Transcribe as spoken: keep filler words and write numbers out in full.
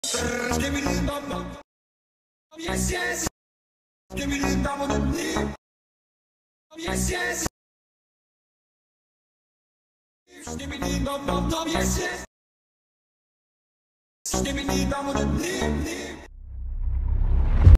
Yes, yes. Give me the double the knee. Yes, yes. Give me the double, yes, yes. Give me the double the knee.